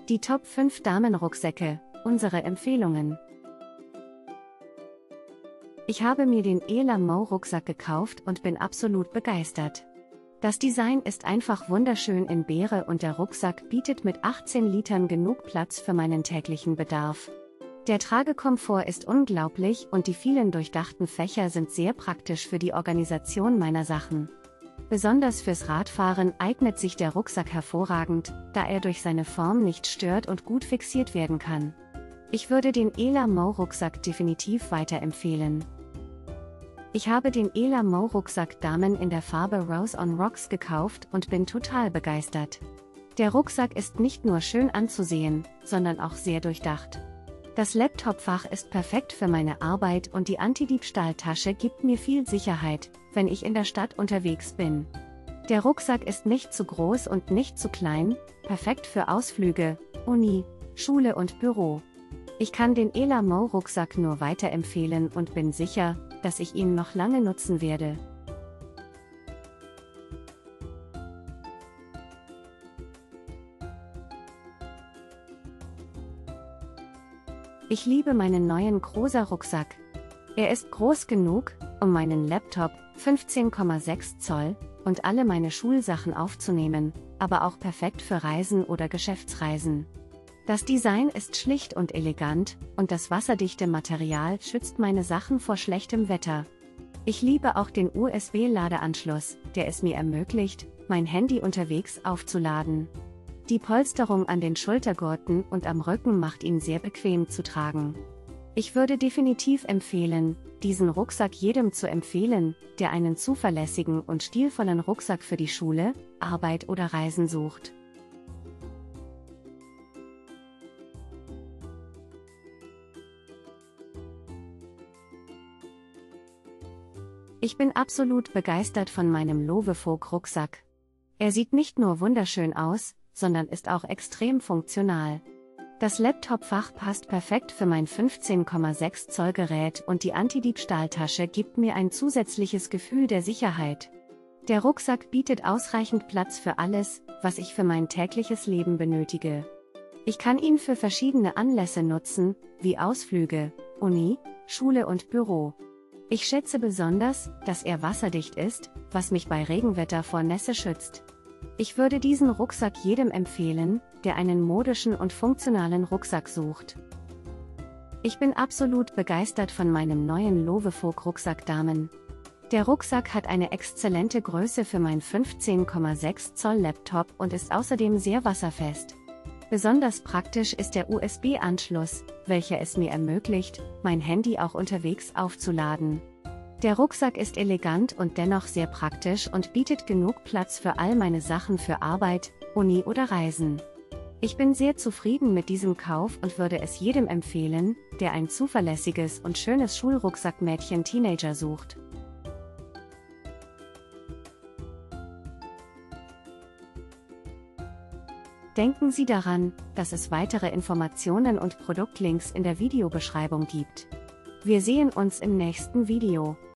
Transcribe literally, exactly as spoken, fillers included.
Die Top fünf Damenrucksäcke, unsere Empfehlungen. Ich habe mir den Elammo-Rucksack gekauft und bin absolut begeistert. Das Design ist einfach wunderschön in Beere und der Rucksack bietet mit achtzehn Litern genug Platz für meinen täglichen Bedarf. Der Tragekomfort ist unglaublich und die vielen durchdachten Fächer sind sehr praktisch für die Organisation meiner Sachen. Besonders fürs Radfahren eignet sich der Rucksack hervorragend, da er durch seine Form nicht stört und gut fixiert werden kann. Ich würde den Elammo-Rucksack definitiv weiterempfehlen. Ich habe den Elammo-Rucksack Damen in der Farbe Rose on Rocks gekauft und bin total begeistert. Der Rucksack ist nicht nur schön anzusehen, sondern auch sehr durchdacht. Das Laptopfach ist perfekt für meine Arbeit und die Antidiebstahltasche gibt mir viel Sicherheit, wenn ich in der Stadt unterwegs bin. Der Rucksack ist nicht zu groß und nicht zu klein, perfekt für Ausflüge, Uni, Schule und Büro. Ich kann den Elammo-Rucksack nur weiterempfehlen und bin sicher, dass ich ihn noch lange nutzen werde. Ich liebe meinen neuen Groza-Rucksack. Er ist groß genug, um meinen Laptop, fünfzehn Komma sechs Zoll, und alle meine Schulsachen aufzunehmen, aber auch perfekt für Reisen oder Geschäftsreisen. Das Design ist schlicht und elegant, und das wasserdichte Material schützt meine Sachen vor schlechtem Wetter. Ich liebe auch den U S B-Ladeanschluss, der es mir ermöglicht, mein Handy unterwegs aufzuladen. Die Polsterung an den Schultergurten und am Rücken macht ihn sehr bequem zu tragen. Ich würde definitiv empfehlen, diesen Rucksack jedem zu empfehlen, der einen zuverlässigen und stilvollen Rucksack für die Schule, Arbeit oder Reisen sucht. Ich bin absolut begeistert von meinem Lovefolk-Rucksack. Er sieht nicht nur wunderschön aus, sondern ist auch extrem funktional. Das Laptopfach passt perfekt für mein fünfzehn Komma sechs Zoll Gerät und die Antidiebstahltasche gibt mir ein zusätzliches Gefühl der Sicherheit. Der Rucksack bietet ausreichend Platz für alles, was ich für mein tägliches Leben benötige. Ich kann ihn für verschiedene Anlässe nutzen, wie Ausflüge, Uni, Schule und Büro. Ich schätze besonders, dass er wasserdicht ist, was mich bei Regenwetter vor Nässe schützt. Ich würde diesen Rucksack jedem empfehlen, der einen modischen und funktionalen Rucksack sucht. Ich bin absolut begeistert von meinem neuen Lovefolk-Rucksack Damen. Der Rucksack hat eine exzellente Größe für mein fünfzehn Komma sechs Zoll Laptop und ist außerdem sehr wasserfest. Besonders praktisch ist der U S B-Anschluss, welcher es mir ermöglicht, mein Handy auch unterwegs aufzuladen. Der Rucksack ist elegant und dennoch sehr praktisch und bietet genug Platz für all meine Sachen für Arbeit, Uni oder Reisen. Ich bin sehr zufrieden mit diesem Kauf und würde es jedem empfehlen, der ein zuverlässiges und schönes Schulrucksack-Mädchen-Teenager sucht. Denken Sie daran, dass es weitere Informationen und Produktlinks in der Videobeschreibung gibt. Wir sehen uns im nächsten Video.